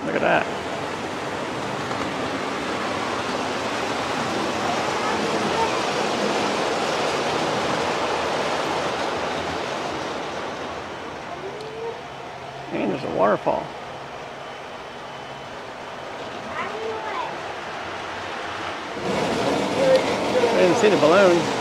Look at that. And there's a waterfall. I didn't see the balloon.